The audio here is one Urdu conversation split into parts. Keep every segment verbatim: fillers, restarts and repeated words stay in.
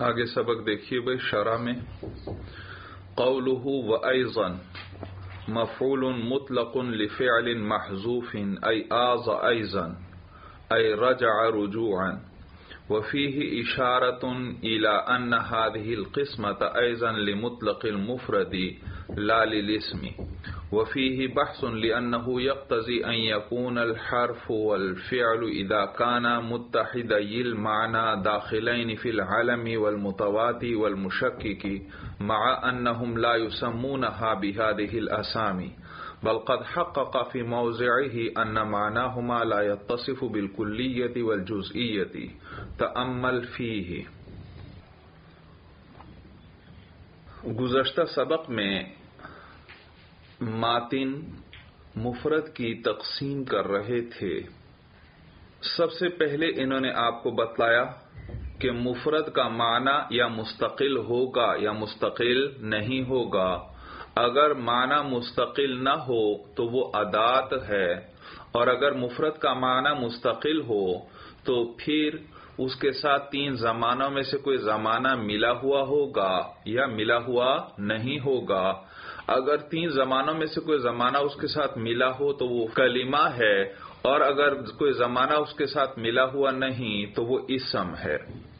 آگے سبق دیکھیے بھائی شرح میں قولہ وأيضا مفعول مطلق لفعل محذوف أي آذ أيضا أي رجع رجوعا وفيه إشارة إلى أن هذه القسمة أيضا لمطلق المفرد لا للاسم وفيه بحث لأنه يقتضي أن يكون الحرف والفعل إذا كانا متحدي المعنى داخلين في العلم والمتواتي والمشكك مع أنهم لا يسمونها بهذه الأسامي بل قد حقق في موضعه أن معناهما لا يتصف بالكلية والجزئية تأمل فيه. گزشتہ سبق میں ماتن مفرد کی تقسیم کر رہے تھے. سب سے پہلے انہوں نے آپ کو بتلایا کہ مفرد کا معنی یا مستقل ہوگا یا مستقل نہیں ہوگا. اگر معنی مستقل نہ ہو تو وہ ادات ہے، اور اگر مفرد کا معنی مستقل ہو تو پھر اس کے ساتھ تین زمانوں میں سے کوئی زمانہ ملا ہوا ہوگا یا ملا ہوا نہیں ہوگا. اگر تین زمانوں میں سے کوئی زمانہ اس کے ساتھ ملا ہو تو وہ کلمہ ہے، اور اگر کوئی زمانہ اس کے ساتھ ملا ہوا نہیں تو وہ اسم ہے.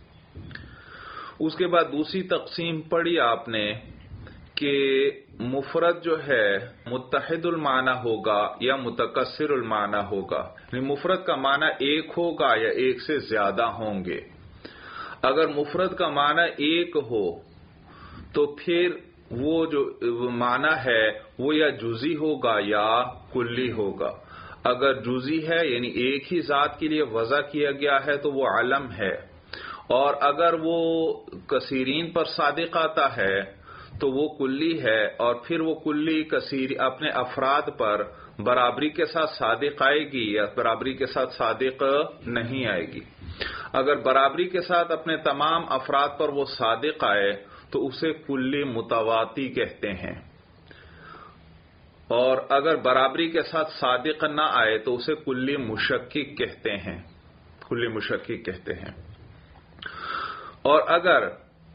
اس کے بعد دوسری تقسیم پڑھی آپ نے کہ مفرد جو ہے متحد المعنی ہوگا یا متکثر المعنی ہوگا، یعنی مفرد کا معنی ایک ہوگا یا ایک سے زیادہ ہوں گے. اگر مفرد کا معنی ایک ہو تو پھر وہ جو معنی ہے وہ یا جزئی ہوگا یا کلی ہوگا. اگر جزئی ہے یعنی ایک ہی ذات کے لیے وضع کیا گیا ہے تو وہ علم ہے، اور اگر وہ کثیرین پر صادق آتا ہے تو وہ کلی ہے، اور پھر وہ کلی کثیر اپنے افراد پر برابری کے ساتھ صادق آئے گی یا برابری کے ساتھ صادق نہیں آئے گی. اگر برابری کے ساتھ اپنے تمام افراد پر وہ صادق آئے تو اسے کلی متواتی کہتے ہیں، اور اگر برابری کے ساتھ صادق نہ آئے تو اسے کلی مشکک کہتے ہیں کلی مشکک کہتے ہیں. اور اگر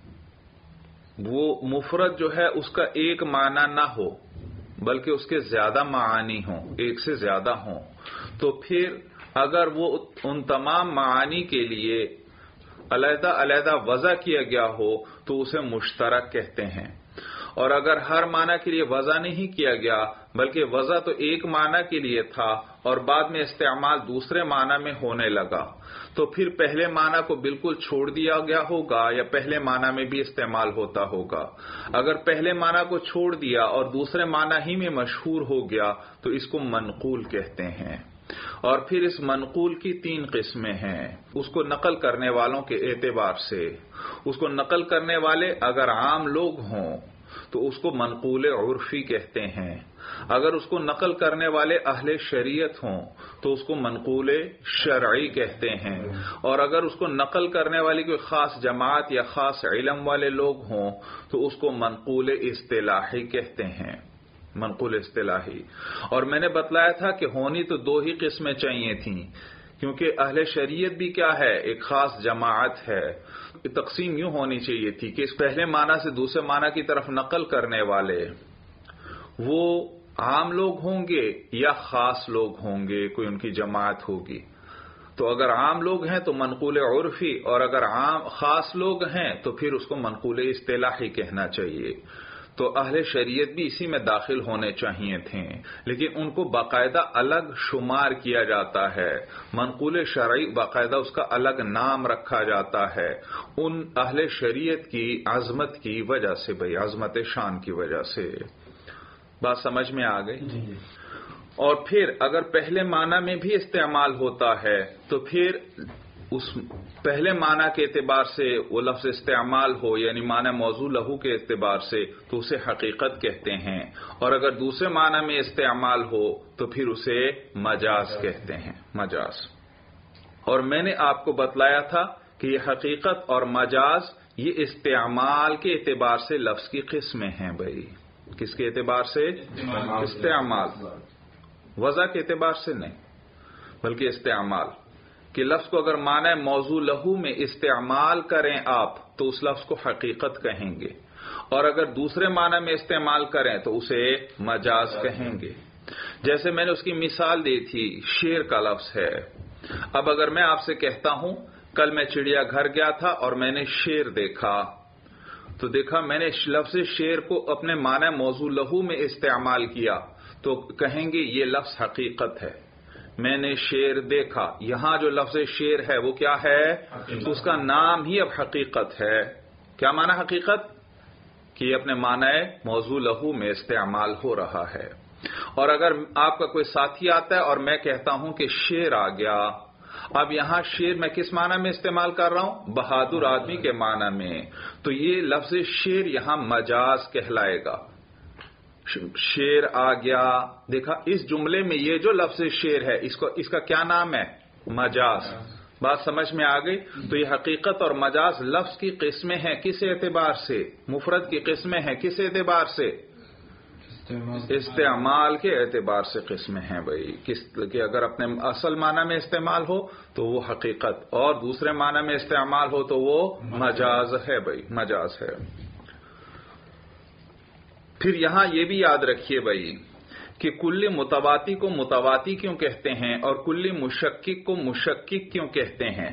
وہ مفرد جو ہے اس کا ایک معنی نہ ہو بلکہ اس کے زیادہ معانی ہوں، ایک سے زیادہ ہوں، تو پھر اگر وہ ان تمام معانی کے لیے علیحدہ علیحدہ وضع کیا گیا ہو تو اسے مشترک کہتے ہیں. اور اگر ہر معنی کے لیے وضع نہیں کیا گیا بلکہ وضع تو ایک معنی کے لیے تھا اور بعد میں استعمال دوسرے معنی میں ہونے لگا تو پھر پہلے معنی کو بالکل چھوڑ دیا گیا ہوگا یا پہلے معنی میں بھی استعمال ہوتا ہوگا. اگر پہلے معنی کو چھوڑ دیا اور دوسرے معنی ہی میں مشہور ہو گیا تو اس کو منقول کہتے ہیں. اور پھر اس منقول کی تین قسمیں ہیں. اس کو نقل کرنے والوں کے اعتبار سے، اس کو نقل کرنے والے اگر عام لوگ ہوں تو اس کو منقول عرفی کہتے ہیں. اگر اس کو نقل کرنے والے اہل شریعت ہوں تو اس کو منقول شرعی کہتے ہیں. اور اگر اس کو نقل کرنے والی کوئی خاص جماعت یا خاص علم والے لوگ ہوں تو اس کو منقول اصطلاحی کہتے ہیں منقول اصطلاحی. اور میں نے بتلایا تھا کہ ہونی تو دو ہی قسمیں چاہیے تھیں، کیونکہ اہل شریعت بھی کیا ہے، ایک خاص جماعت ہے. تقسیم یوں ہونی چاہیے تھی کہ اس پہلے معنی سے دوسرے معنی کی طرف نقل کرنے والے وہ عام لوگ ہوں گے یا خاص لوگ ہوں گے، کوئی ان کی جماعت ہوگی. تو اگر عام لوگ ہیں تو منقول عرفی، اور اگر عام خاص لوگ ہیں تو پھر اس کو منقول اصطلاحی کہنا چاہیے. تو اہل شریعت بھی اسی میں داخل ہونے چاہیے تھے، لیکن ان کو باقاعدہ الگ شمار کیا جاتا ہے. منقول شرعی باقاعدہ اس کا الگ نام رکھا جاتا ہے ان اہل شریعت کی عظمت کی وجہ سے، بھئی عظمت شان کی وجہ سے. بات سمجھ میں آ گئی؟ اور پھر اگر پہلے معنی میں بھی استعمال ہوتا ہے تو پھر اس پہلے معنی کے اعتبار سے وہ لفظ استعمال ہو، یعنی معنی موضوع لہو کے اعتبار سے، تو اسے حقیقت کہتے ہیں. اور اگر دوسرے معنی میں استعمال ہو تو پھر اسے مجاز کہتے ہیں مجاز. اور میں نے آپ کو بتلایا تھا کہ یہ حقیقت اور مجاز یہ استعمال کے اعتبار سے لفظ کی قسمیں ہیں. بھائی کس کے اعتبار سے؟ استعمال. وضع کے اعتبار سے نہیں بلکہ استعمال. کہ لفظ کو اگر معنی موضوع لہو میں استعمال کریں آپ تو اس لفظ کو حقیقت کہیں گے، اور اگر دوسرے معنی میں استعمال کریں تو اسے مجاز کہیں گے. جیسے میں نے اس کی مثال دی تھی، شیر کا لفظ ہے. اب اگر میں آپ سے کہتا ہوں کل میں چڑیا گھر گیا تھا اور میں نے شیر دیکھا، تو دیکھا میں نے لفظ شیر کو اپنے معنی موضوع لہو میں استعمال کیا تو کہیں گے یہ لفظ حقیقت ہے. میں نے شیر دیکھا، یہاں جو لفظ شیر ہے وہ کیا ہے؟ تو اس کا نام ہی اب حقیقت ہے. کیا معنی حقیقت؟ کہ یہ اپنے معنی موضوع لہو میں استعمال ہو رہا ہے. اور اگر آپ کا کوئی ساتھی آتا ہے اور میں کہتا ہوں کہ شیر آ گیا، اب یہاں شیر میں کس معنی میں استعمال کر رہا ہوں؟ بہادر آدمی کے معنی میں. تو یہ لفظ شیر یہاں مجاز کہلائے گا. شیر آ گیا، دیکھا اس جملے میں یہ جو لفظ شیر ہے اس کو اس کا کیا نام ہے؟ مجاز. بات سمجھ میں آ گئی؟ تو یہ حقیقت اور مجاز لفظ کی قسمیں ہیں. کس اعتبار سے؟ مفرد کی قسمیں ہیں. کس اعتبار سے؟ استعمال کے اعتبار سے قسمیں ہیں بھائی. کس کہ اگر اپنے اصل معنی میں استعمال ہو تو وہ حقیقت، اور دوسرے معنی میں استعمال ہو تو وہ مجاز ہے بھائی، مجاز ہے. پھر یہاں یہ بھی یاد رکھیے بھائی کہ کل متواتی کو متواتی کیوں کہتے ہیں اور کل مشکک کو مشکک کیوں کہتے ہیں.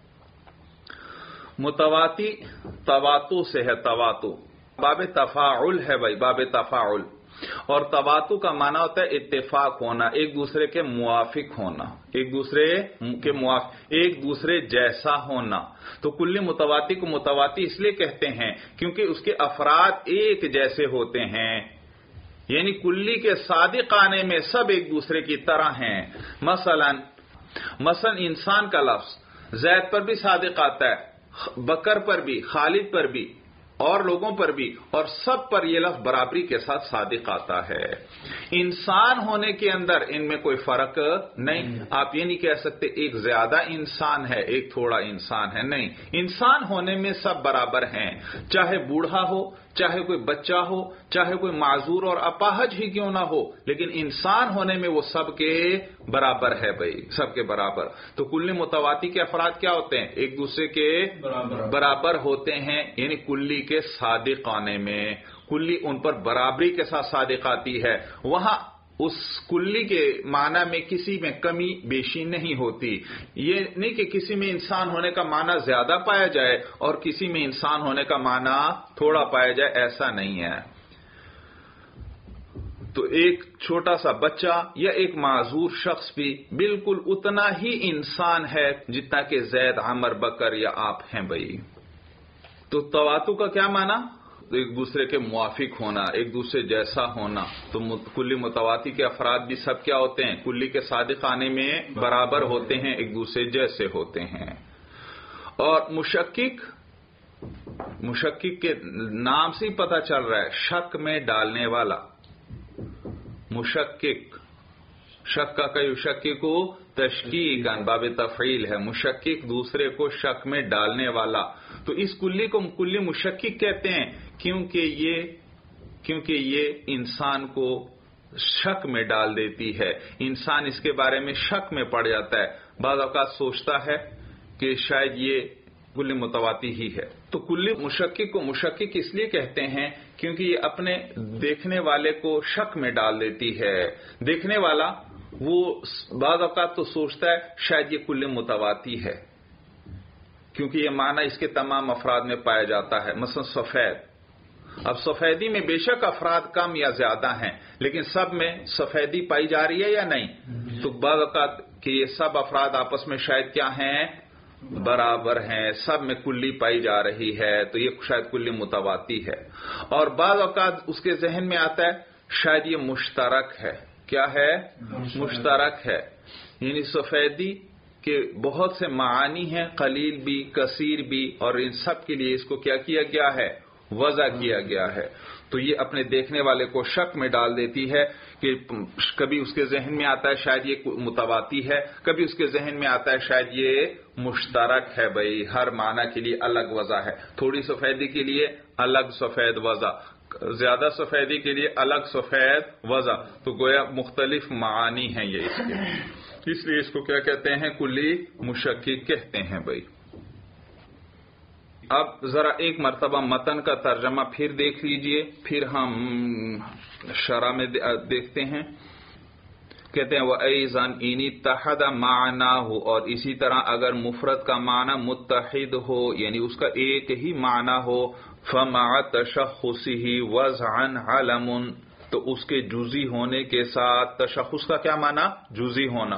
متواتی تواتو سے ہے، تواتو باب تفاعل ہے بھائی، باب تفاعل. اور تواتو کا معنی ہوتا ہے اتفاق ہونا، ایک دوسرے کے موافق ہونا، ایک دوسرے کے موافق، ایک دوسرے جیسا ہونا. تو کل متواتی کو متواتی اس لیے کہتے ہیں کیونکہ اس کے افراد ایک جیسے ہوتے ہیں، یعنی کلی کے صادق آنے میں سب ایک دوسرے کی طرح ہیں. مثلا مثلا انسان کا لفظ زید پر بھی صادق آتا ہے، بکر پر بھی، خالد پر بھی، اور لوگوں پر بھی، اور سب پر یہ لفظ برابری کے ساتھ صادق آتا ہے. انسان ہونے کے اندر ان میں کوئی فرق نہیں. آپ یہ نہیں کہہ سکتے ایک زیادہ انسان ہے ایک تھوڑا انسان ہے، نہیں. انسان ہونے میں سب برابر ہیں، چاہے بوڑھا ہو، چاہے کوئی بچہ ہو، چاہے کوئی معذور اور اپاہج ہی کیوں نہ ہو، لیکن انسان ہونے میں وہ سب کے برابر ہے بھائی، سب کے برابر. تو کل متواتی کے افراد کیا ہوتے ہیں؟ ایک دوسرے کے برابر, برابر ہوتے ہیں، یعنی کلی کے صادق آنے میں کلی ان پر برابری کے ساتھ صادق آتی ہے. وہاں اس کلی کے معنی میں کسی میں کمی بیشی نہیں ہوتی. یہ نہیں کہ کسی میں انسان ہونے کا معنی زیادہ پایا جائے اور کسی میں انسان ہونے کا معنی تھوڑا پایا جائے، ایسا نہیں ہے. تو ایک چھوٹا سا بچہ یا ایک معذور شخص بھی بالکل اتنا ہی انسان ہے جتنا کہ زید، عمر، بکر یا آپ ہیں بھائی. تو تواتو کا کیا معنی؟ ایک دوسرے کے موافق ہونا، ایک دوسرے جیسا ہونا. تو کلی متواتی کے افراد بھی سب کیا ہوتے ہیں؟ کلی کے صادق آنے میں برابر ہوتے ہیں، ایک دوسرے جیسے ہوتے ہیں. اور مشکک، مشکک کے نام سے ہی پتہ چل رہا ہے شک میں ڈالنے والا. مشکک، شک کا کئی شکی کو تشکیق باب تفعیل ہے. مشکک دوسرے کو شک میں ڈالنے والا. تو اس کلی کو کلی مشکک کہتے ہیں کیونکہ یہ کیونکہ یہ انسان کو شک میں ڈال دیتی ہے. انسان اس کے بارے میں شک میں پڑ جاتا ہے، بعض اوقات سوچتا ہے کہ شاید یہ کل متواتی ہی ہے. تو کل مشکک کو مشکک اس لیے کہتے ہیں کیونکہ یہ اپنے دیکھنے والے کو شک میں ڈال دیتی ہے. دیکھنے والا وہ بعض اوقات تو سوچتا ہے شاید یہ کل متواتی ہے کیونکہ یہ معنی اس کے تمام افراد میں پایا جاتا ہے. مثلا سفید، اب سفیدی میں بے شک افراد کم یا زیادہ ہیں لیکن سب میں سفیدی پائی جا رہی ہے یا نہیں؟ تو بعض اوقات کہ یہ سب افراد آپس میں شاید کیا ہیں؟ برابر ہیں، سب میں کلی پائی جا رہی ہے، تو یہ شاید کلی متواتی ہے. اور بعض اوقات اس کے ذہن میں آتا ہے شاید یہ مشترک ہے. کیا ہے؟ مشترک ہے. یعنی سفیدی کے بہت سے معانی ہیں، قلیل بھی، کثیر بھی، اور ان سب کے لیے اس کو کیا کیا گیا ہے؟ وضع کیا گیا ہے. تو یہ اپنے دیکھنے والے کو شک میں ڈال دیتی ہے کہ کبھی اس کے ذہن میں آتا ہے شاید یہ متواتی ہے، کبھی اس کے ذہن میں آتا ہے شاید یہ مشترک ہے. بھائی ہر معنی کے لیے الگ وضع ہے. تھوڑی سفیدی کے لیے الگ سفید وضع، زیادہ سفیدی کے لیے الگ سفید وضع. تو گویا مختلف معانی ہیں یہ اس کے. اس لیے اس کو کیا کہتے ہیں؟ کلی مشکک کہتے ہیں بھائی. اب ذرا ایک مرتبہ متن کا ترجمہ پھر دیکھ لیجئے، پھر ہم شرح میں دیکھتے ہیں. کہتے ہیں وَأَيْضًا إِنِ اتَّحَدَ مَعْنَاهُ، اور اسی طرح اگر مفرد کا معنی متحد ہو یعنی اس کا ایک ہی معنی ہو، فَمَعَ تَشَخُّصِهِ وَضْعًا عَلَمٌ، تو اس کے جزئی ہونے کے ساتھ، تشخص کا کیا معنی؟ جزئی ہونا،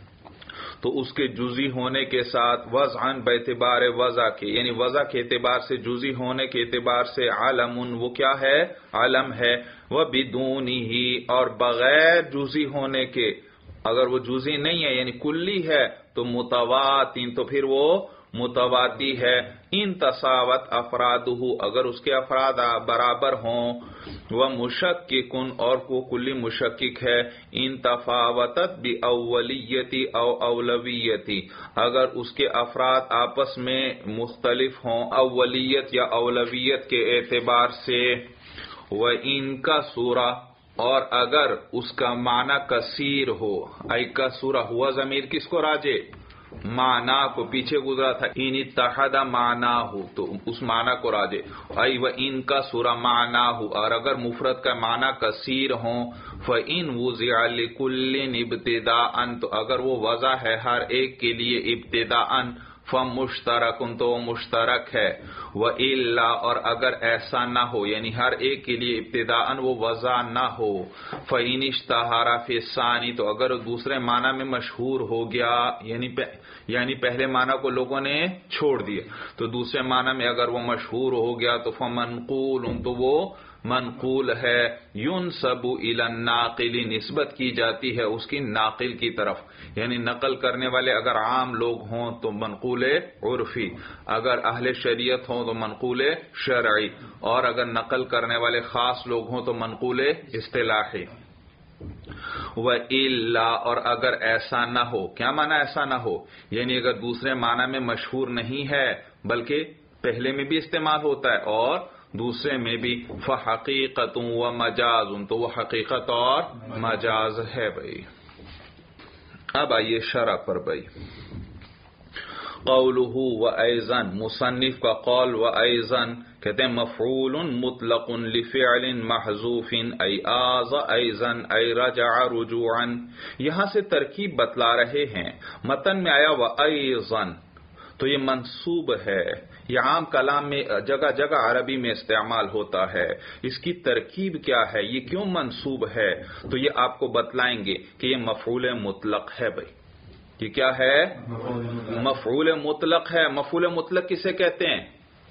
تو اس کے جزئی ہونے کے ساتھ وضعاً باعتبار وضع کے، یعنی وضع کے اعتبار سے، جزئی ہونے کے اعتبار سے، علم، وہ کیا ہے؟ علم ہے. وَبِدُونِهِ، اور بغیر جزئی ہونے کے، اگر وہ جزئی نہیں ہے یعنی کلی ہے تو متواتن، تو پھر وہ متواتی ہے. ان تساوت افرادہ، اگر اس کے افراد برابر ہوں. وہ مشککن، اور وہ کلی مشکک ہے. ان تفاوتت باولیتی او اولویتی، اگر اس کے افراد آپس میں مختلف ہوں اولیت یا اولویت کے اعتبار سے. وہ ان کا سورہ، اور اگر اس کا معنی کثیر ہو، ای کا سورہ ہوا ضمیر کس کو راجع؟ معنی کو، پیچھے گزرا تھا ان اتحد معنی ہو تو اس معنی کو راجع. ای و ان کا سورہ معنی ہو، اور اگر مفرد کا معنی کثیر ہوں. فَإِنْ وُزِعَ لِكُلٍّ ابْتِدَاءً، تو اگر وہ وضع ہے ہر ایک کے لیے ابتداءً، فَمُشْتَرَكٌ، تو وہ مشترک ہے. وَإِلَّا، اور اگر ایسا نہ ہو یعنی ہر ایک کے لیے ابتداءً وہ وضع نہ ہو. فَإِنِ اشْتَهَرَ فِي الثَّانِي، تو اگر دوسرے معنی میں مشہور ہو گیا یعنی یعنی پہلے معنی کو لوگوں نے چھوڑ دیا تو دوسرے معنی میں اگر وہ مشہور ہو گیا تو فَمَنْقُولٌ، تو وہ منقول ہے. يُنْسَبُ إِلَى النَّاقِلِ، نسبت کی جاتی ہے اس کی ناقل کی طرف، یعنی نقل کرنے والے اگر عام لوگ ہوں تو منقول عرفی، اگر اہل شریعت ہوں تو منقول شرعی، اور اگر نقل کرنے والے خاص لوگ ہوں تو منقول اصطلاحی. وَإِلَّا، اور اگر ایسا نہ ہو، کیا معنی ایسا نہ ہو؟ یعنی اگر دوسرے معنی میں مشہور نہیں ہے بلکہ پہلے میں بھی استعمال ہوتا ہے اور دوسرے میں بھی، فحقیقت و مجاز، تو وہ حقیقت اور مجاز ہے بھائی. اب آئیے شرح پر بھائی. قولہ وَأَيْضًا، مصنف کا قول وَأَيْضًا کہتے ہیں مفعول مطلق لفعل محذوف ای آذ ایضًا ای رجع رجوعا. یہاں سے ترکیب بتلا رہے ہیں. متن میں آیا وَأَيْضًا، تو یہ منصوب ہے، یہ عام کلام میں جگہ جگہ عربی میں استعمال ہوتا ہے. اس کی ترکیب کیا ہے، یہ کیوں منصوب ہے، تو یہ آپ کو بتلائیں گے کہ یہ مفعول مطلق ہے بھائی. یہ کیا ہے؟ مفعول مطلق ہے. مفعول مطلق کسے کہتے ہیں؟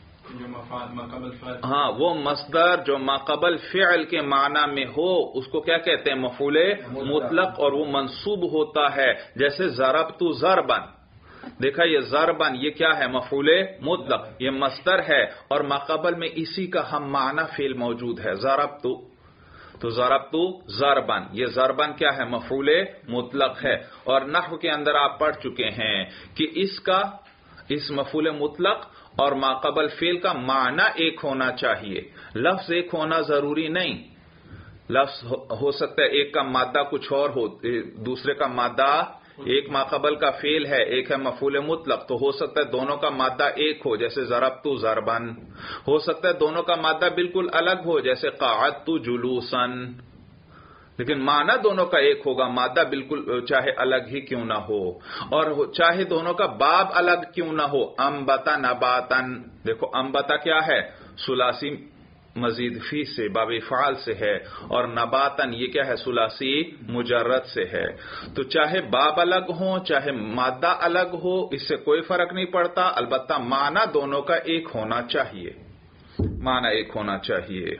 ہاں، وہ مصدر جو ما قبل فعل کے معنی میں ہو اس کو کیا کہتے ہیں؟ مفعول مطلق، اور وہ منصوب ہوتا ہے. جیسے ضربت ضربا، دیکھا یہ ضربن، یہ کیا ہے؟ مفعول مطلق، یہ مصدر ہے اور ماقبل میں اسی کا ہم معنی فعل موجود ہے ضربت، تو ضربت ضربن، یہ ضربن کیا ہے؟ مفعول مطلق ہے. اور نحو کے اندر آپ پڑھ چکے ہیں کہ اس کا، اس مفعول مطلق اور ماقبل فعل کا معنی ایک ہونا چاہیے، لفظ ایک ہونا ضروری نہیں. لفظ ہو سکتا ہے ایک کا مادہ کچھ اور ہو، دوسرے کا مادہ، ایک ماقبل کا فعل ہے، ایک ہے مفعول مطلق، تو ہو سکتا ہے دونوں کا مادہ ایک ہو جیسے ضربت ضربن. ہو سکتا ہے دونوں کا مادہ بالکل الگ ہو جیسے قعدت جلوسا، لیکن معنی دونوں کا ایک ہوگا، مادہ بالکل چاہے الگ ہی کیوں نہ ہو، اور چاہے دونوں کا باب الگ کیوں نہ ہو. انبتا نباتن، دیکھو انبتا کیا ہے؟ ثلاثی مزید فی سے، باب فعال سے ہے، اور نباتن یہ کیا ہے؟ ثلاثی مجرد سے ہے. تو چاہے باب الگ ہو چاہے مادہ الگ ہو، اس سے کوئی فرق نہیں پڑتا، البتہ معنی دونوں کا ایک ہونا چاہیے، معنی ایک ہونا چاہیے.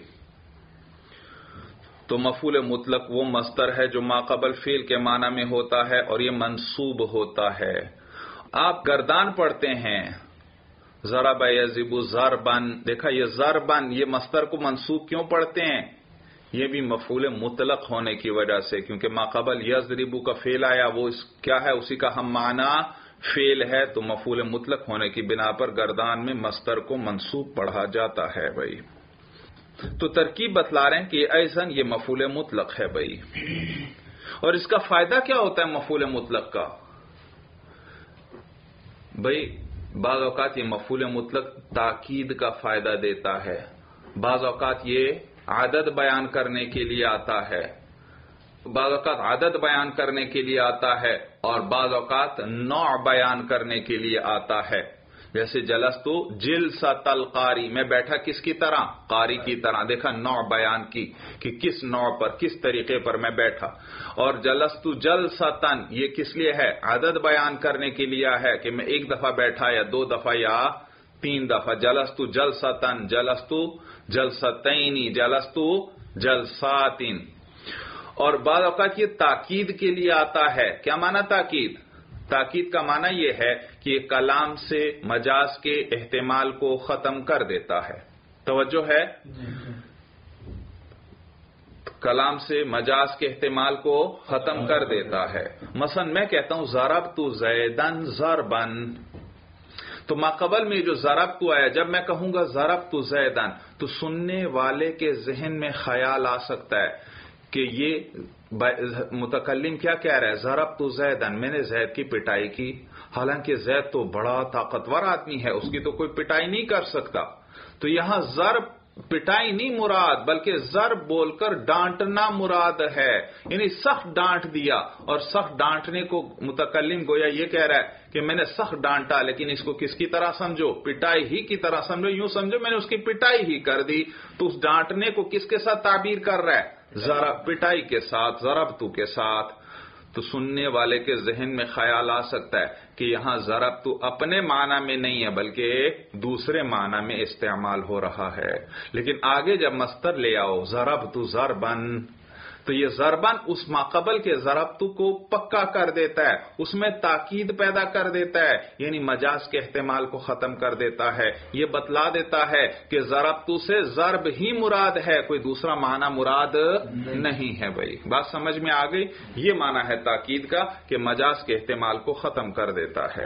تو مفعول مطلق وہ مصدر ہے جو ماقبل فعل کے معنی میں ہوتا ہے اور یہ منصوب ہوتا ہے. آپ گردان پڑھتے ہیں ضرب یضرب ضربن، دیکھا یہ ضربن، یہ مصدر کو منصوب کیوں پڑھتے ہیں؟ یہ بھی مفعول مطلق ہونے کی وجہ سے، کیونکہ ماقبل یضرب کا فعل آیا، وہ اس کیا ہے؟ اسی کا ہم معنی فعل ہے، تو مفعول مطلق ہونے کی بنا پر گردان میں مصدر کو منصوب پڑھا جاتا ہے بھائی. تو ترکیب بتلا رہے ہیں کہ ایضاً یہ مفعول مطلق ہے بھائی. اور اس کا فائدہ کیا ہوتا ہے مفعول مطلق کا؟ بھئی بعض اوقات یہ مفعول مطلق تاکید کا فائدہ دیتا ہے، بعض اوقات یہ عدد بیان کرنے کے لیے آتا ہے، بعض اوقات عدد بیان کرنے کے لیے آتا ہے، اور بعض اوقات نوع بیان کرنے کے لیے آتا ہے. جیسے جلستو جلسۃ القاری، میں بیٹھا کس کی طرح؟ قاری کی طرح. دیکھا نوع بیان کی کہ کس نوع پر، کس طریقے پر میں بیٹھا. اور جلستو جلسۃن یہ کس لیے ہے؟ عدد بیان کرنے کے لیے ہے کہ میں ایک دفعہ بیٹھا یا دو دفعہ یا تین دفعہ. جلستو جلسۃن، جلستو جلستین، جلستو جلساتین. اور بعض اوقات یہ تاکید کے لیے آتا ہے. کیا معنی تاکید؟ تاکید کا معنی یہ ہے کہ یہ کلام سے مجاز کے احتمال کو ختم کر دیتا ہے. توجہ ہے؟ کلام سے مجاز کے احتمال کو ختم کر دیتا ہے. مثلا میں کہتا ہوں ضربت زیدن ضربن، تو ماقبل میں جو ضربت آیا، جب میں کہوں گا ضربت زیدن تو سننے والے کے ذہن میں خیال آ سکتا ہے کہ یہ متکلم کیا کہہ رہا ہے؟ ضربت زیدن، میں نے زید کی پٹائی کی. حالانکہ زید تو بڑا طاقتور آدمی ہے، اس کی تو کوئی پٹائی نہیں کر سکتا. تو یہاں ضرب پٹائی نہیں مراد، بلکہ ضرب بول کر ڈانٹنا مراد ہے. یعنی سخت ڈانٹ دیا. اور سخت ڈانٹنے کو متکلم گویا یہ کہہ رہا ہے کہ میں نے سخت ڈانٹا، لیکن اس کو کس کی طرح سمجھو؟ پٹائی ہی کی طرح سمجھو. یوں سمجھو میں نے اس کی پٹائی ہی کر دی. تو اس ڈانٹنے کو کس کے ساتھ تعبیر کر رہا ہے؟ ضرب، پٹائی کے ساتھ، ضربتو کے ساتھ. تو سننے والے کے ذہن میں خیال آ سکتا ہے کہ یہاں ضربتو اپنے معنی میں نہیں ہے بلکہ دوسرے معنی میں استعمال ہو رہا ہے. لیکن آگے جب مصدر لے آؤ ضربتو ضربن، تو یہ ضربن اس ماقبل کے ضربتو کو پکا کر دیتا ہے، اس میں تاکید پیدا کر دیتا ہے، یعنی مجاز کے احتمال کو ختم کر دیتا ہے. یہ بتلا دیتا ہے کہ ضربتو سے ضرب ہی مراد ہے، کوئی دوسرا معنی مراد نہیں ہے. بھائی بات سمجھ میں آ گئی؟ یہ معنی ہے تاکید کا کہ مجاز کے احتمال کو ختم کر دیتا ہے.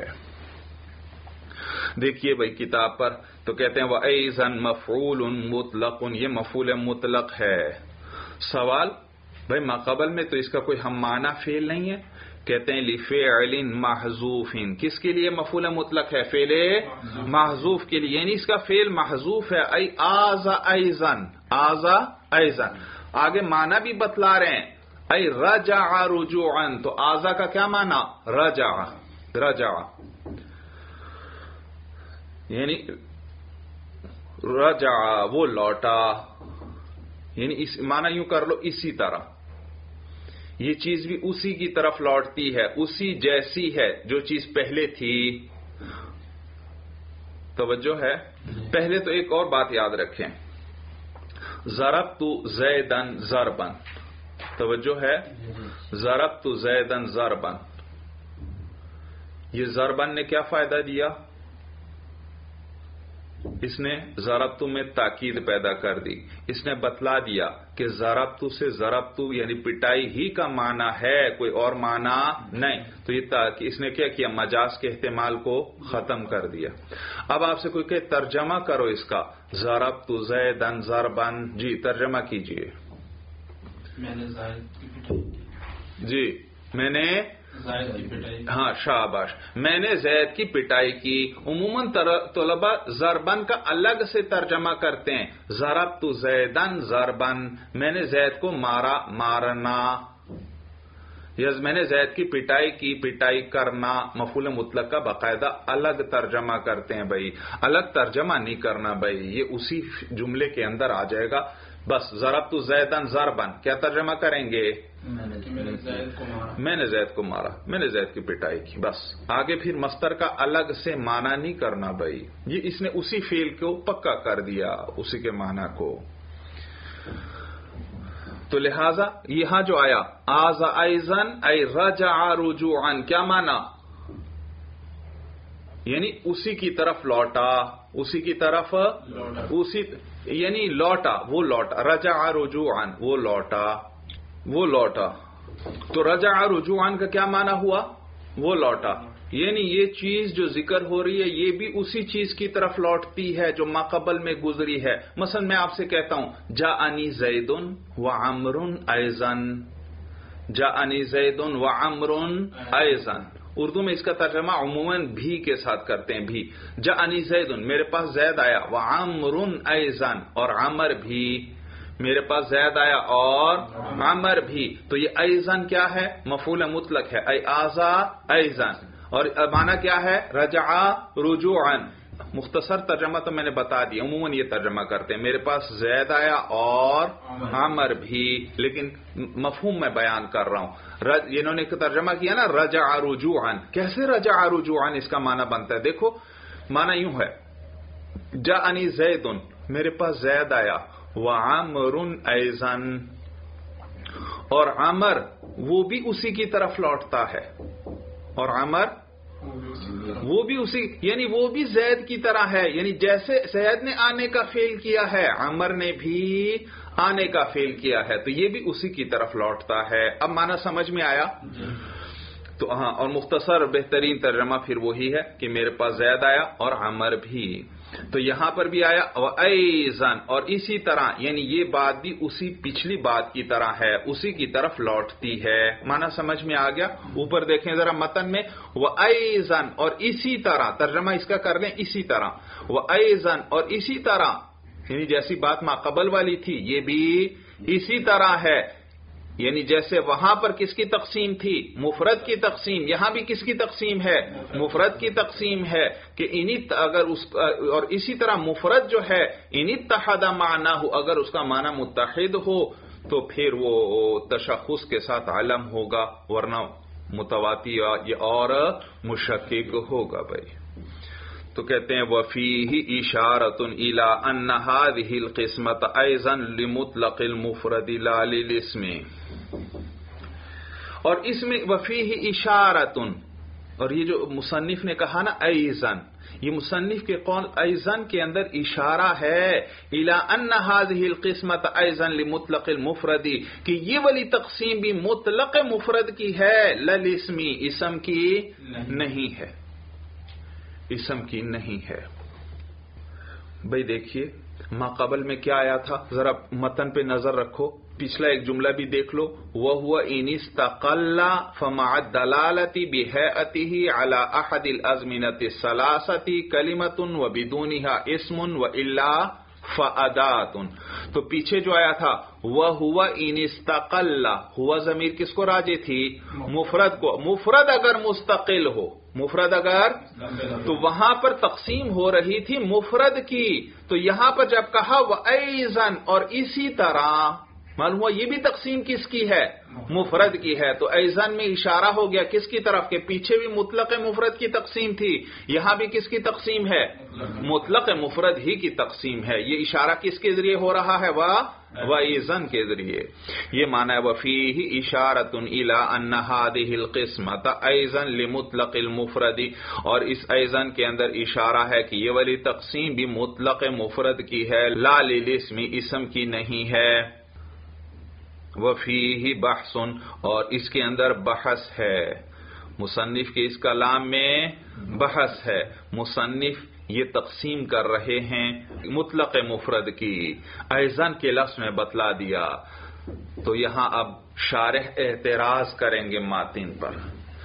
دیکھیے بھائی کتاب پر تو کہتے ہیں وَأَيْضًا مَفْعُولٌ مُطْلَقٌ، یہ مفعول مطلق ہے. سوال بھائی ماقبل میں تو اس کا کوئی ہم معنی فعل نہیں ہے. کہتے ہیں لِفِعْلٍ مَحْذُوفٍ، کس کے لیے مفعول مطلق ہے؟ فعل محذوف کے لیے، یعنی اس کا فعل محذوف ہے. ای آزا ایزن، آزا ایزن. آگے معنی بھی بتلا رہے ہیں. ای رجع رجوعا، تو آزا کا کیا معنی؟ رجع، رجع یعنی رجع وہ لوٹا. یعنی اس معنی یوں کر لو اسی طرح، یہ چیز بھی اسی کی طرف لوٹتی ہے، اسی جیسی ہے جو چیز پہلے تھی. توجہ ہے؟ پہلے تو ایک اور بات یاد رکھیں، ضربت زیدن ضربن. توجہ ہے؟ ضربت زیدن ضربن، یہ ضربن نے کیا فائدہ دیا؟ اس نے ضربتو میں تاکید پیدا کر دی. اس نے بتلا دیا کہ ضربتو سے ضربتو یعنی پٹائی ہی کا معنی ہے، کوئی اور معنی نہیں. تو یہ اس نے کیا کیا؟ مجاز کے احتمال کو ختم کر دیا. اب آپ سے کوئی کہ ترجمہ کرو اس کا، ضربتو زیدن ضربن. جی ترجمہ کیجئے. میں نے زید کی پٹائی. جی میں نے زید کی پٹائی. ہاں شاباش، میں نے زید کی پٹائی کی. عموماً طلبہ ضربن کا الگ سے ترجمہ کرتے ہیں. ضربت زیدن ضربن، میں نے زید کو مارا، مارنا. یس میں نے زید کی پٹائی کی، پٹائی کرنا. مفعول مطلق کا باقاعدہ الگ ترجمہ کرتے ہیں. بھائی الگ ترجمہ نہیں کرنا بھائی، یہ اسی جملے کے اندر آ جائے گا. بس ضربت زیدن ضربن کیا ترجمہ کریں گے؟ میں نے زید کو مارا، میں نے زید کو مارا، میں نے زید کی پٹائی کی. بس آگے پھر مصدر کا الگ سے معنی نہیں کرنا بھائی، یہ اس نے اسی فعل کو پکا کر دیا، اسی کے معنی کو. تو لہذا یہاں جو آیا آزا ایزن ای رجع رجوعا، کیا معنی؟ یعنی اسی کی طرف لوٹا، اسی کی طرف اسی یعنی لوٹا، وہ لوٹا. رجع رجوعا وہ لوٹا، وہ لوٹا. تو رجع رجوعا کا کیا معنی ہوا؟ وہ لوٹا. یعنی یہ چیز جو ذکر ہو رہی ہے یہ بھی اسی چیز کی طرف لوٹتی ہے جو ماقبل میں گزری ہے. مثلا میں آپ سے کہتا ہوں جاءنی زید و عمر ایضا، جاءنی زید و عمر ایضا، اردو میں اس کا ترجمہ عموماً بھی کے ساتھ کرتے ہیں، بھی. جاءنی زید، میرے پاس زید آیا، و عمر ایضا، اور عمر بھی، میرے پاس زید آیا اور عمر بھی. تو یہ ایضاً کیا ہے؟ مفعول مطلق ہے، ای آزا ایضاً، اور معنی کیا ہے؟ رجع رجوعا. مختصر ترجمہ تو میں نے بتا دیا، عموماً یہ ترجمہ کرتے ہیں میرے پاس زید آیا اور عمر بھی، لیکن مفہوم میں بیان کر رہا ہوں. انہوں نے ترجمہ کیا نا رجع رجوعا، کیسے رجع رجوعا اس کا معنی بنتا ہے؟ دیکھو معنی یوں ہے، جاءنی زید، میرے پاس زید آیا، وعمر ایضا، اور عمر وہ بھی اسی کی طرف لوٹتا ہے، اور عمر وہ بھی اسی، یعنی وہ بھی زید کی طرح ہے، یعنی جیسے زید نے آنے کا فعل کیا ہے عمر نے بھی آنے کا فعل کیا ہے، تو یہ بھی اسی کی طرف لوٹتا ہے. اب معنی سمجھ میں آیا؟ تو ہاں، اور مختصر بہترین ترجمہ پھر وہی ہے کہ میرے پاس زید آیا اور عمر بھی. تو یہاں پر بھی آیا وَأَيْضًا، اور اسی طرح، یعنی یہ بات بھی اسی پچھلی بات کی طرح ہے، اسی کی طرف لوٹتی ہے. معنی سمجھ میں آ گیا؟ اوپر دیکھیں ذرا متن میں، وَأَيْضًا، اور اسی طرح، ترجمہ اس کا کر لیں اسی طرح، وَأَيْضًا، اور اسی طرح، یعنی جیسی بات ما قبل والی تھی یہ بھی اسی طرح ہے. یعنی جیسے وہاں پر کس کی تقسیم تھی؟ مفرد کی تقسیم، یہاں بھی کس کی تقسیم ہے؟ مفرد کی تقسیم ہے کہ انہی اگر اس، اور اسی طرح مفرد جو ہے ان اتحد معناہ، اگر اس کا معنی متحد ہو تو پھر وہ تشخص کے ساتھ علم ہوگا، ورنہ متواتی اور مشکک ہوگا. بھائی تو کہتے ہیں وَفِيهِ إِشَارَةٌ إِلَىٰ أَنَّ هَذِهِ الْقِسْمَةَ أَيْضًا لِمُطْلَقِ الْمُفْرَدِ لَا لِلْإِسْمِ. اور اس میں وَفِيهِ إِشَارَةٌ، اور یہ جو مصنف نے کہا نا ایضاً، یہ مصنف کے قول ایضاً کے اندر اشارہ ہے إِلَىٰ أَنَّ هَذِهِ الْقِسْمَةَ أَيْضًا لِمُطْلَقِ الْمُفْرَدِ، کہ یہ والی تقسیم بھی مطلق مفرد کی ہے، لا لِلْإِسْمِ، اسم کی نہیں ہے، اسم کی نہیں ہے. بھئی دیکھیے ما قبل میں کیا آیا تھا، ذرا متن پہ نظر رکھو، پچھلا ایک جملہ بھی دیکھ لو، وَهُوَ إِنِ اسْتَقَلَّ فَمَعَ الدَّلَالَةِ بِهَيْئَتِهِ عَلَى أَحَدِ الْأَزْمِنَةِ الثَّلَاثَةِ كَلِمَةٌ وَبِدُونِهَا اسْمٌ وَإِلَّا فَأَدَاتٌ. تو پیچھے جو آیا تھا وَهُوَ إِنِ اسْتَقَلَّ، ہوا ضمیر کس کو راجع تھی؟ مفرد کو. مفرد اگر مستقل ہو، مفرد اگر، تو وہاں پر تقسیم ہو رہی تھی مفرد کی، تو یہاں پر جب کہا وَأَيْضًا، اور اسی طرح، معلوم ہوا یہ بھی تقسیم کس کی ہے؟ مفرد کی ہے. تو ایضاً میں اشارہ ہو گیا کس کی طرف، کہ پیچھے بھی مطلق مفرد کی تقسیم تھی، یہاں بھی کس کی تقسیم ہے؟ مطلق مفرد ہی کی تقسیم ہے. یہ اشارہ کس کے ذریعے ہو رہا ہے؟ وہ وَأَيْضًا کے ذریعے. یہ معنی ہے وَفِيهِ إِشَارَةٌ إِلَىٰ أَنَّ هَٰذِهِ الْقِسْمَةَ أَيْضًا لِمُطْلَقِ الْمُفْرَدِ، اور اس ایضاً کے اندر اشارہ ہے کہ یہ والی تقسیم بھی مطلق مفرد کی ہے، لا لِلْإِسْمِ، اسم کی نہیں ہے. وَفِيهِ بَحْثٌ، اور اس کے اندر بحث ہے، مصنف کے اس کلام میں بحث ہے. مصنف یہ تقسیم کر رہے ہیں مطلق مفرد کی، ایضاً کے لفظ میں بتلا دیا. تو یہاں اب شارح اعتراض کریں گے ماتن پر.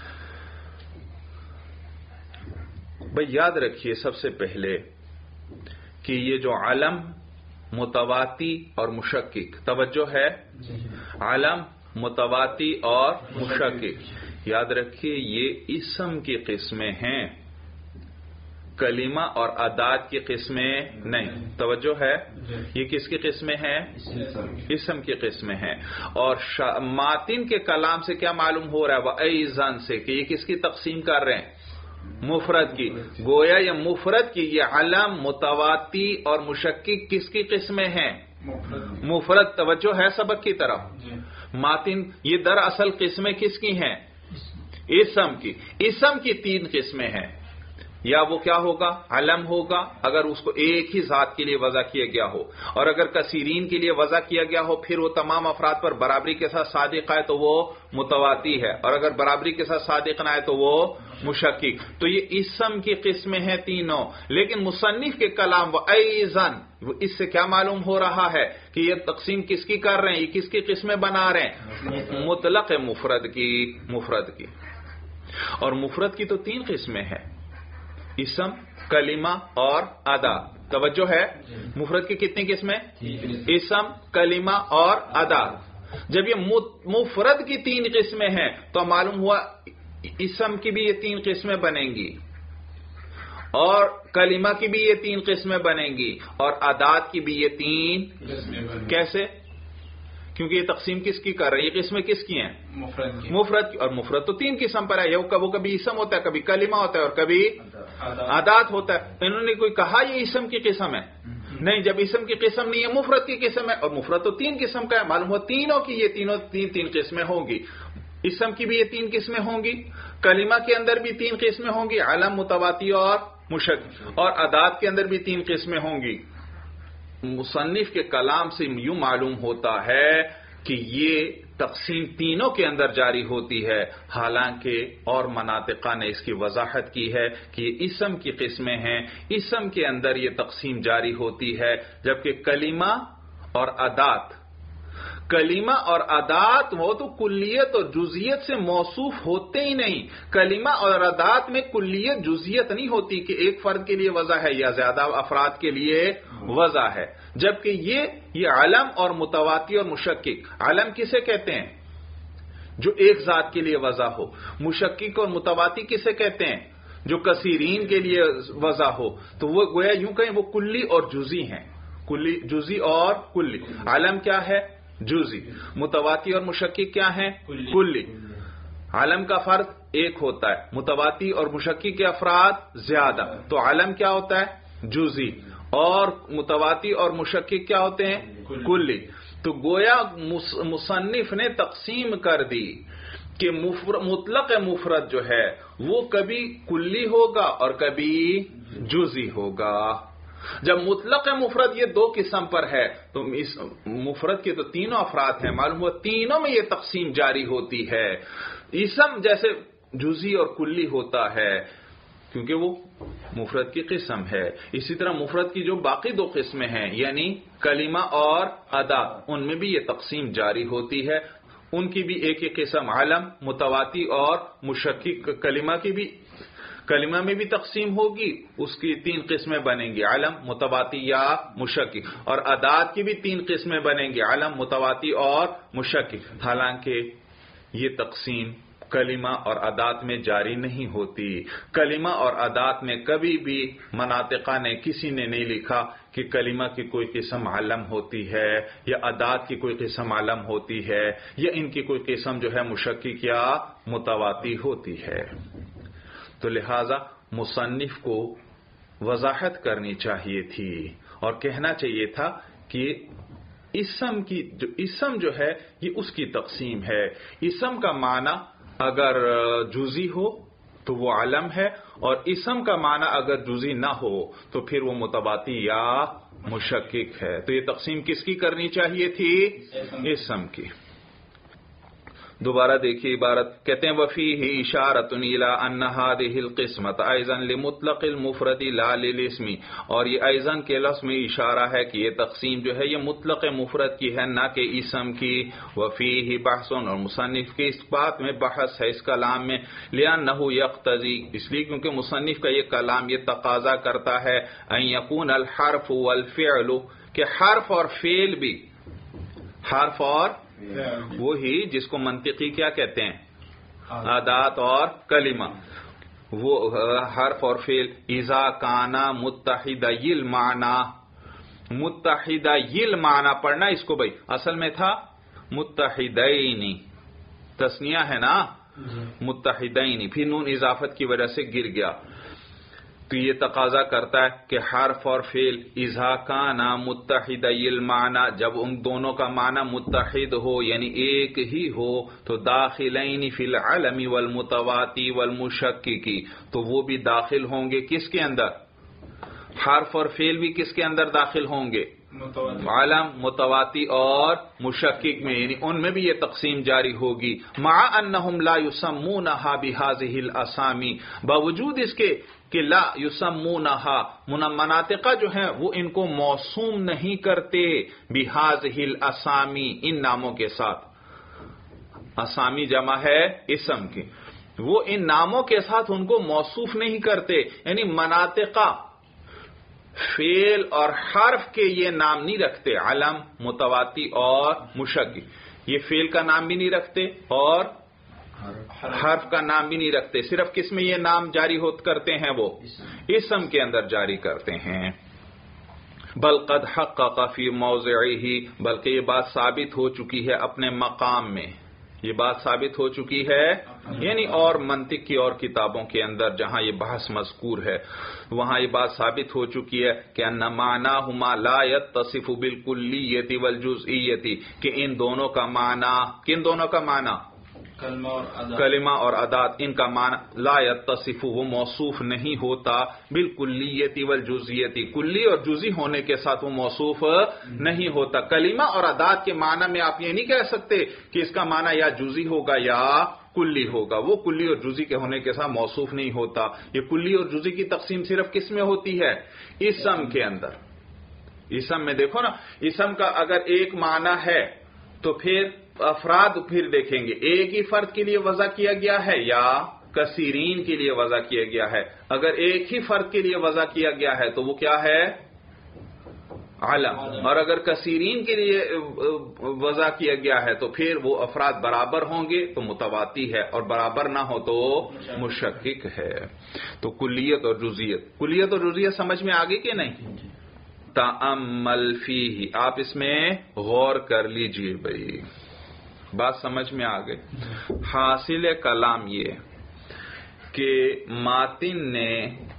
بھئی یاد رکھیے سب سے پہلے کہ یہ جو علم، متواتی اور مشکک، توجہ ہے، علم، متواتی اور مشکک، یاد رکھیے یہ اسم کی قسمیں ہیں، کلمہ اور ادات کی قسمیں نہیں. توجہ ہے، یہ کس کی قسمیں ہیں؟ اسم کی قسمیں ہیں. اور ماتن کے کلام سے کیا معلوم ہو رہا ہے؟ وَأَيْضًا سے، کہ یہ کس کی تقسیم کر رہے ہیں؟ مفرد کی. گویا یہ مفرد کی، یہ علم، متواتی اور مشکک کس کی قسمیں ہیں؟ مفرد. توجہ ہے سبق کی طرف. ماتن یہ دراصل قسمیں کس کی ہیں؟ اسم کی. اسم کی تین قسمیں ہیں. یا وہ کیا ہوگا؟ علم ہوگا اگر اس کو ایک ہی ذات کے لیے وضع کیا گیا ہو، اور اگر کثیرین کے لیے وضع کیا گیا ہو پھر وہ تمام افراد پر برابری کے ساتھ صادق آئے تو وہ متواتی ہے، اور اگر برابری کے ساتھ صادق نہ آئے تو وہ مشکک۔ تو یہ اسم کی قسمیں ہیں تینوں، لیکن مصنف کے کلام و ایزن اس سے کیا معلوم ہو رہا ہے کہ یہ تقسیم کس کی کر رہے ہیں، یہ کس کی قسمیں بنا رہے ہیں؟ مطلق مفرد کی، مفرد کی۔ اور مفرد کی تو تین قسمیں ہیں، اسم، کلمہ اور ادا۔ توجہ ہے؟ مفرد کی کتنی قسمیں؟ اسم، کلمہ اور ادا۔ جب یہ مفرد کی تین قسمیں ہیں تو معلوم ہوا اسم کی بھی یہ تین قسمیں بنیں گی، اور کلمہ کی بھی یہ تین قسمیں بنیں گی، اور ادات کی بھی یہ تین۔ کیسے؟ کیونکہ یہ تقسیم کس کی کر رہی ہے؟ یہ قسمیں کس کی ہیں؟ مفرد کی۔ مفرد کی، اور مفرد تو تین قسم پر ہے، وہ کبھی اسم ہوتا ہے، کبھی کلمہ ہوتا ہے، اور کبھی ادات ہوتا ہے۔ انہوں نے کوئی کہا یہ اسم کی قسم ہے؟ نہیں، جب اسم کی قسم نہیں ہے مفرد کی قسم ہے، اور مفرد تو تین قسم کا ہے، معلوم ہوا تینوں کی یہ تینوں تین تین قسمیں ہوں گی۔ اسم کی بھی یہ تین قسمیں ہوں گی، کلمہ کے اندر بھی تین قسمیں ہوں گی، علم، متواتی اور مشکک، اور ادات کے اندر بھی تین قسمیں ہوں گی۔ مصنف کے کلام سے یوں معلوم ہوتا ہے کہ یہ تقسیم تینوں کے اندر جاری ہوتی ہے، حالانکہ اور مناطقہ نے اس کی وضاحت کی ہے کہ یہ اسم کی قسمیں ہیں، اسم کے اندر یہ تقسیم جاری ہوتی ہے، جبکہ کلمہ اور ادات، کلمہ اور ادات وہ تو کلیت اور جزیت سے موصوف ہوتے ہی نہیں۔ کلمہ اور ادات میں کلیت جزیت نہیں ہوتی کہ ایک فرد کے لیے وضع ہے یا زیادہ افراد کے لیے وضع ہے، جبکہ یہ یہ علم اور متواتی اور مشکک۔ علم کسے کہتے ہیں؟ جو ایک ذات کے لیے وضع ہو۔ مشکک اور متواتی کسے کہتے ہیں؟ جو کثیرین کے لیے وضع ہو۔ تو وہ گویا یوں کہیں وہ کلی اور جزی ہیں، کلی، جزی اور کلی۔ علم کیا ہے؟ جزی۔ متواتی اور مشکک کیا ہیں؟ کلی۔ علم کا فرد ایک ہوتا ہے، متواتی اور مشکک کے افراد زیادہ، تو علم کیا ہوتا ہے؟ جزی، اور متواتی اور مشکک کیا ہوتے ہیں؟ کلی۔ تو گویا مصنف نے تقسیم کر دی کہ مطلق مفرد جو ہے وہ کبھی کلی ہوگا اور کبھی جزی ہوگا۔ جب مطلق مفرد یہ دو قسم پر ہے تو اس مفرد کے تو تینوں افراد ہیں، معلوم ہوا تینوں میں یہ تقسیم جاری ہوتی ہے۔ اسم جیسے جزی اور کلی ہوتا ہے کیونکہ وہ مفرد کی قسم ہے، اسی طرح مفرد کی جو باقی دو قسمیں ہیں یعنی کلمہ اور ادا، ان میں بھی یہ تقسیم جاری ہوتی ہے۔ ان کی بھی ایک ایک قسم علم، متواتی اور مشکک، کلمہ کی بھی کلمہ میں بھی تقسیم ہوگی، اس کی تین قسمیں بنیں گی، علم، متواتی یا مشکک، اور ادات کی بھی تین قسمیں بنیں گی، علم، متواتی اور مشکک۔ حالانکہ یہ تقسیم کلمہ اور ادات میں جاری نہیں ہوتی۔ کلمہ اور ادات میں کبھی بھی مناطقہ نے کسی نے نہیں لکھا کہ کلمہ کی کوئی قسم علم ہوتی ہے یا ادات کی کوئی قسم علم ہوتی ہے یا ان کی کوئی قسم جو ہے مشکک یا متواتی ہوتی ہے۔ تو لہذا مصنف کو وضاحت کرنی چاہیے تھی اور کہنا چاہیے تھا کہ اسم کی جو اسم جو ہے یہ اس کی تقسیم ہے۔ اسم کا معنی اگر جزئی ہو تو وہ علم ہے، اور اسم کا معنی اگر جزئی نہ ہو تو پھر وہ متواتی یا مشکک ہے۔ تو یہ تقسیم کس کی کرنی چاہیے تھی؟ اسم کی۔ دوبارہ دیکھیے عبارت، کہتے ہیں وفیہ اشارۃ الی ان ہذہ القسمۃ ایضا لمطلق المفرد لا للاسم، اور یہ ایضا کے لفظ میں اشارہ ہے کہ یہ تقسیم جو ہے یہ مطلق مفرد کی ہے نہ کہ اسم کی۔ وفیہ بحث، اور مصنف کے اس بات میں بحث ہے اس کلام میں، لأنہ یقتضی، اس لیے کیونکہ مصنف کا یہ کلام یہ تقاضا کرتا ہے ان یکون الحرف والفعل، کہ حرف اور فعل بھی، حرف اور وہی جس کو منطقی کیا کہتے ہیں، ادات اور کلمہ، وہ حرف اور فعل اذا کانا متحدی المعنی، متحدی المعنی پڑھنا اس کو بھائی، اصل میں تھا متحدین، تسنیہ ہے نا، متحدین، پھر نون اضافت کی وجہ سے گر گیا۔ تو یہ تقاضا کرتا ہے کہ حرف اور فعل اذا کان متحدی المعنی، جب ان دونوں کا معنی متحد ہو یعنی ایک ہی ہو، تو داخلین فی العلم والمتواتی والمشککی، تو وہ بھی داخل ہوں گے کس کے اندر؟ حرف اور فعل بھی کس کے اندر داخل ہوں گے؟ عالم، متواتی اور مشکک میں، یعنی ان میں بھی یہ تقسیم جاری ہوگی. مع انہم لا یسمونہا بہذہ الاسامی، باوجود اس کے کہ لا یسمونہا، مناطقہ جو ہیں وہ ان کو موسوم نہیں کرتے بہذہ الاسامی، ان ناموں کے ساتھ. اسامی جمع ہے اسم کی، وہ ان ناموں کے ساتھ ان کو موصوف نہیں کرتے، یعنی مناطقہ فعل اور حرف کے یہ نام نہیں رکھتے، علم، متواتی اور مشکک. یہ فعل کا نام بھی نہیں رکھتے اور حرف کا نام بھی نہیں رکھتے، صرف کس میں یہ نام جاری ہوت کرتے ہیں؟ وہ اسم کے اندر جاری کرتے ہیں. بل قد حقق فی موضعہ، بلکہ یہ بات ثابت ہو چکی ہے اپنے مقام میں، یہ بات ثابت ہو چکی ہے یعنی اور منطق کی اور کتابوں کے اندر جہاں یہ بحث مذکور ہے وہاں یہ بات ثابت ہو چکی ہے کہ ان معناہما لا یتصف بالکلیۃ والجزئیۃ، کہ ان دونوں کا معنی، کن دونوں کا معنی؟ کلمہ اور ادات، کلمہ اور ادات، ان کا معنی لا یتصف، وہ موصوف نہیں ہوتا، بالکلیۃ والجزئیۃ، کلی اور جزئی ہونے کے ساتھ وہ موصوف نہیں ہوتا. کلمہ اور ادات کے معنی میں آپ یہ نہیں کہہ سکتے کہ اس کا معنی یا جزئی ہوگا یا کلی ہوگا، وہ کلی اور جزئی کے ہونے کے ساتھ موصوف نہیں ہوتا. یہ کلی اور جزئی کی تقسیم صرف کس میں ہوتی ہے؟ اسم کے اندر. اسم میں دیکھو نا، اسم کا اگر ایک معنی ہے تو پھر افراد پھر دیکھیں گے ایک ہی فرد کے لیے وضع کیا گیا ہے یا کثیرین کے لیے وضع کیا گیا ہے. اگر ایک ہی فرد کے لیے وضع کیا گیا ہے تو وہ کیا ہے؟ علم. اور اگر کثیرین کے لیے وضع کیا گیا ہے تو پھر وہ افراد برابر ہوں گے تو متواتی ہے، اور برابر نہ ہو تو مشکک ہے. تو کلیت اور جزئیت، کلیت اور جزئیت سمجھ میں آگے کہ نہیں؟ تأمل فیہ، آپ اس میں غور کر لیجئے بھائی، بات سمجھ میں آ گئی. حاصل کلام یہ کہ ماتن نے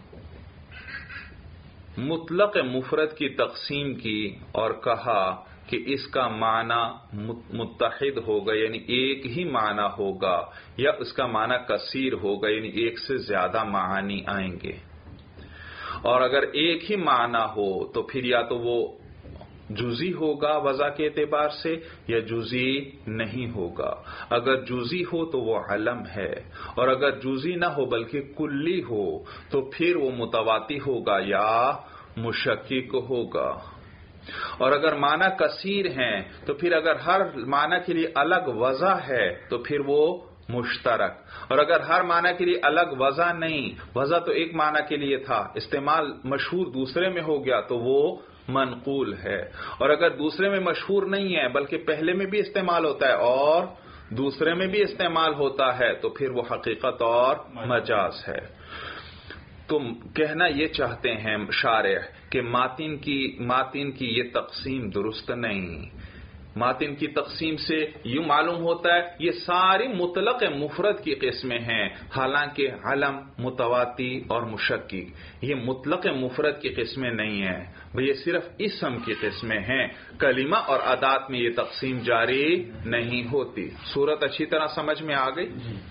مطلق مفرد کی تقسیم کی اور کہا کہ اس کا معنی متحد ہوگا یعنی ایک ہی معنی ہوگا، یا اس کا معنی کثیر ہوگا یعنی ایک سے زیادہ معانی آئیں گے. اور اگر ایک ہی معنی ہو تو پھر یا تو وہ جزئی ہوگا وضع کے اعتبار سے یا جزئی نہیں ہوگا. اگر جزئی ہو تو وہ علم ہے، اور اگر جزئی نہ ہو بلکہ کلی ہو تو پھر وہ متواتی ہوگا یا مشکک ہوگا. اور اگر معنی کثیر ہیں تو پھر اگر ہر معنی کے لیے الگ وضع ہے تو پھر وہ مشترک. اور اگر ہر معنی کے لیے الگ وضع نہیں، وضع تو ایک معنی کے لیے تھا، استعمال مشہور دوسرے میں ہو گیا تو وہ منقول ہے. اور اگر دوسرے میں مشہور نہیں ہے بلکہ پہلے میں بھی استعمال ہوتا ہے اور دوسرے میں بھی استعمال ہوتا ہے تو پھر وہ حقیقت اور مجاز ہے. تو کہنا یہ چاہتے ہیں شارح کہ ماتن کی ماتن کی یہ تقسیم درست نہیں. ماتن کی تقسیم سے یوں معلوم ہوتا ہے یہ ساری مطلق مفرد کی قسمیں ہیں، حالانکہ علم، متواتی اور مشکک یہ مطلق مفرد کی قسمیں نہیں ہیں، یہ صرف اسم کی قسمیں ہیں. کلمہ اور ادات میں یہ تقسیم جاری نہیں ہوتی. صورت اچھی طرح سمجھ میں آ گئی؟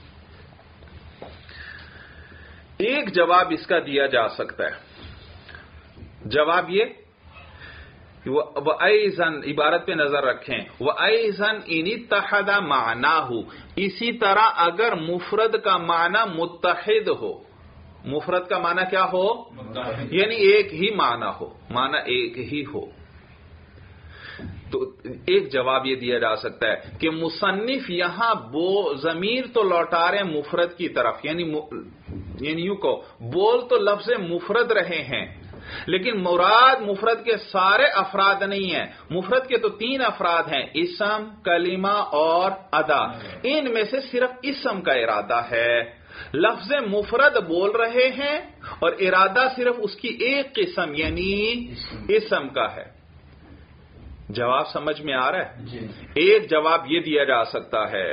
ایک جواب اس کا دیا جا سکتا ہے، جواب یہ وَأَيْضًا، عبارت پہ نظر رکھیں، وَأَيْضًا إِنِ اتَّحَدَ مَعْنَاهُ، اسی طرح اگر مفرد کا معنی متحد ہو. مفرد کا معنی کیا ہو؟ متحد، یعنی ایک ہی معنی ہو، معنی ایک ہی ہو. تو ایک جواب یہ دیا جا سکتا ہے کہ مصنف یہاں وہ ضمیر تو لوٹا رہے ہیں مفرد کی طرف، یعنی یعنی یوں کو بول تو لفظ مفرد رہے ہیں لیکن مراد مفرد کے سارے افراد نہیں ہیں. مفرد کے تو تین افراد ہیں، اسم، کلمہ اور ادا. ان میں سے صرف اسم کا ارادہ ہے. لفظ مفرد بول رہے ہیں اور ارادہ صرف اس کی ایک قسم یعنی اسم کا ہے. جواب سمجھ میں آ رہا ہے؟ ایک جواب یہ دیا جا سکتا ہے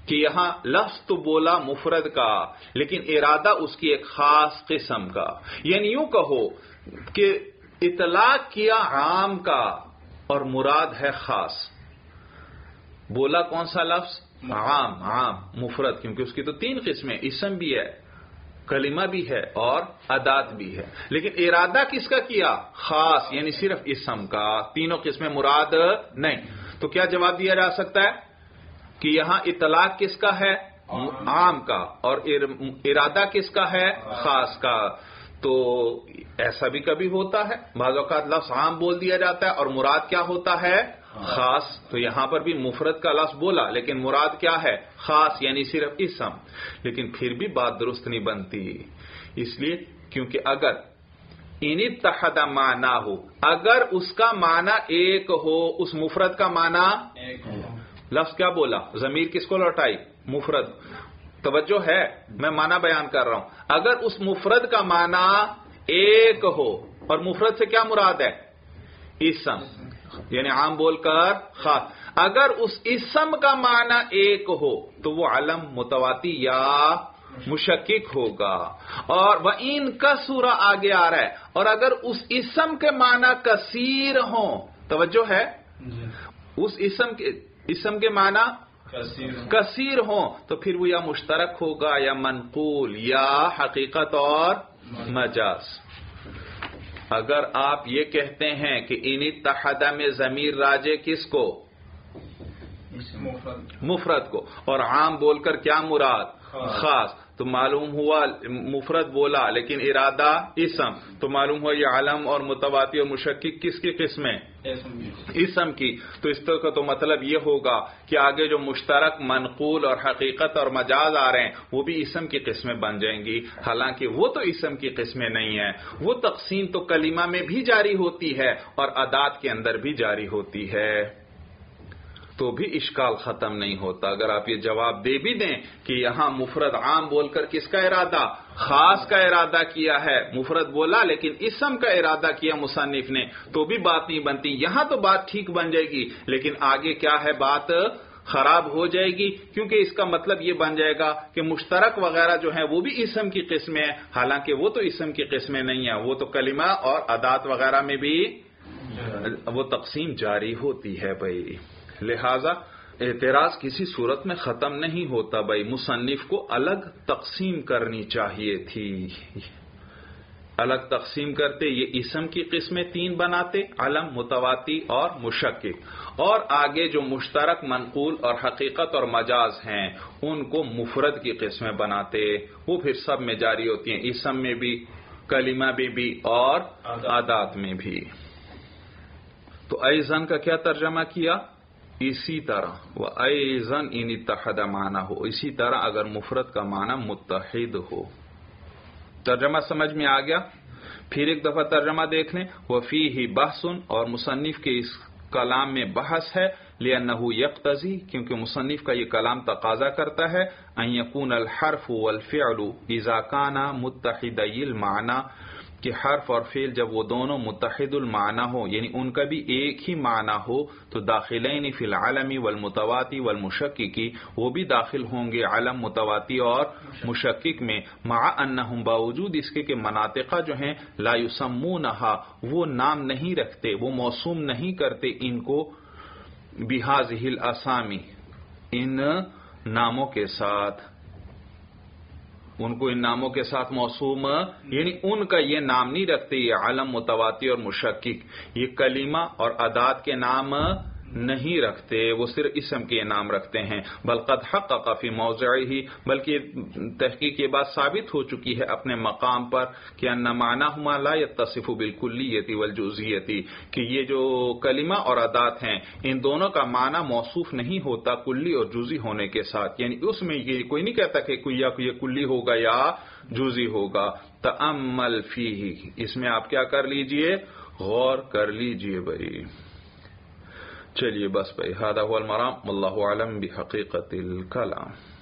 کہ یہاں لفظ تو بولا مفرد کا لیکن ارادہ اس کی ایک خاص قسم کا، یعنی یوں کہو کہ اطلاق کیا عام کا اور مراد ہے خاص. بولا کون سا لفظ؟ عام. عام مفرد کیونکہ اس کی تو تین قسمیں، اسم بھی ہے، کلمہ بھی ہے اور ادات بھی ہے، لیکن ارادہ کس کا کیا؟ خاص، یعنی صرف اسم کا، تینوں قسمیں مراد نہیں. تو کیا جواب دیا جا سکتا ہے کہ یہاں اطلاق کس کا ہے؟ عام کا، اور ارادہ کس کا ہے؟ خاص کا. تو ایسا بھی کبھی ہوتا ہے، بعض اوقات لفظ عام بول دیا جاتا ہے اور مراد کیا ہوتا ہے؟ خاص. تو یہاں پر بھی مفرد کا لفظ بولا لیکن مراد کیا ہے؟ خاص، یعنی صرف اسم. لیکن پھر بھی بات درست نہیں بنتی، اس لیے کیونکہ اگر ان اتحد معنی ہو، اگر اس کا معنی ایک ہو، اس مفرد کا معنی لفظ کیا بولا؟ ضمیر کس کو لوٹائی؟ مفرد. توجہ ہے، میں معنی بیان کر رہا ہوں. اگر اس مفرد کا معنی ایک ہو، اور مفرد سے کیا مراد ہے؟ اسم، یعنی عام بول کر خاص. اگر اس اسم کا معنی ایک ہو تو وہ علم متواتی یا مشکک ہوگا. اور وہ ان کا سورہ آگے آ رہا ہے، اور اگر اس اسم کے معنی کثیر ہوں، توجہ ہے، اس اسم کے اسم کے معنی کثیر ہوں تو پھر وہ یا مشترک ہوگا یا منقول یا حقیقت اور مجاز. اگر آپ یہ کہتے ہیں کہ ان اتحد میں ضمیر راجع کس کو؟ مفرد کو، اور عام بول کر کیا مراد؟ خاص. تو معلوم ہوا مفرد بولا لیکن ارادہ اسم، تو معلوم ہوا یہ علم اور متواتی اور مشکک کس کی قسمیں؟ اسم کی. تو اس طرح کا تو مطلب یہ ہوگا کہ آگے جو مشترک، منقول اور حقیقت اور مجاز آ رہے ہیں وہ بھی اسم کی قسمیں بن جائیں گی، حالانکہ وہ تو اسم کی قسمیں نہیں ہیں. وہ تقسیم تو کلمہ میں بھی جاری ہوتی ہے اور ادات کے اندر بھی جاری ہوتی ہے، تو بھی اشکال ختم نہیں ہوتا. اگر آپ یہ جواب دے بھی دیں کہ یہاں مفرد عام بول کر کس کا ارادہ؟ خاص کا ارادہ کیا ہے. مفرد بولا لیکن اسم کا ارادہ کیا مصنف نے، تو بھی بات نہیں بنتی. یہاں تو بات ٹھیک بن جائے گی لیکن آگے کیا ہے؟ بات خراب ہو جائے گی، کیونکہ اس کا مطلب یہ بن جائے گا کہ مشترک وغیرہ جو ہیں وہ بھی اسم کی قسمیں ہیں، حالانکہ وہ تو اسم کی قسمیں نہیں ہیں، وہ تو کلمہ اور ادات وغیرہ میں بھی وہ تقسیم جاری ہوتی ہے. بھائی لہذا اعتراض کسی صورت میں ختم نہیں ہوتا. بھائی مصنف کو الگ تقسیم کرنی چاہیے تھی، الگ تقسیم کرتے یہ اسم کی قسمیں تین بناتے، علم، متواتی اور مشکک، اور آگے جو مشترک، منقول اور حقیقت اور مجاز ہیں ان کو مفرد کی قسمیں بناتے. وہ پھر سب میں جاری ہوتی ہیں، اسم میں بھی، کلمہ میں بھی اور عادات میں بھی. تو ایزن کا کیا ترجمہ کیا؟ اسی طرح وہ ایزن ان اتحد معنی ہو، اسی طرح اگر مفرد کا معنی متحد ہو. ترجمہ سمجھ میں آ گیا؟ پھر ایک دفعہ ترجمہ دیکھ لیں. وفیہ بحث، اور مصنف کے اس کلام میں بحث ہے، لأنہ یقتضی، کیونکہ مصنف کا یہ کلام تقاضا کرتا ہے، ان یکون الحرف والفعل اذا کان متحدی المعنی، کہ حرف اور فعل جب وہ دونوں متحد المعنی ہو، یعنی ان کا بھی ایک ہی معنی ہو، تو داخلین فی العلم والمتواتی والمشککی، وہ بھی داخل ہوں گے علم، متواتی اور مشکک میں، مع انہم، باوجود اس کے کہ مناطقہ جو ہیں لا یسمونہا، وہ نام نہیں رکھتے، وہ موسوم نہیں کرتے ان کو بہذہ الاسامی، ان ناموں کے ساتھ، ان کو ان ناموں کے ساتھ موسوم، یعنی ان کا یہ نام نہیں رکھتے، یہ علم، متواتی اور مشکک، یہ کلمہ اور ادات کے نام نہیں رکھتے، وہ صرف اسم کے نام رکھتے ہیں. بل قد حقق فی موضعہ، بلکہ تحقیق یہ بات ثابت ہو چکی ہے اپنے مقام پر کہ ان معناہما لا یتصف بالکلیۃ والجزئیۃ، کہ یہ جو کلمہ اور ادات ہیں ان دونوں کا معنی موصوف نہیں ہوتا کلی اور جزئی ہونے کے ساتھ، یعنی اس میں یہ کوئی نہیں کہتا کہ یا یہ کلی ہوگا یا جزئی ہوگا. تأمل فیہ، اس میں آپ کیا کر لیجئے؟ غور کر لیجئے. بھائی چلیے بس بھائی، ھذا ھو المرام، واللہ اعلم بحقیقت الکلام.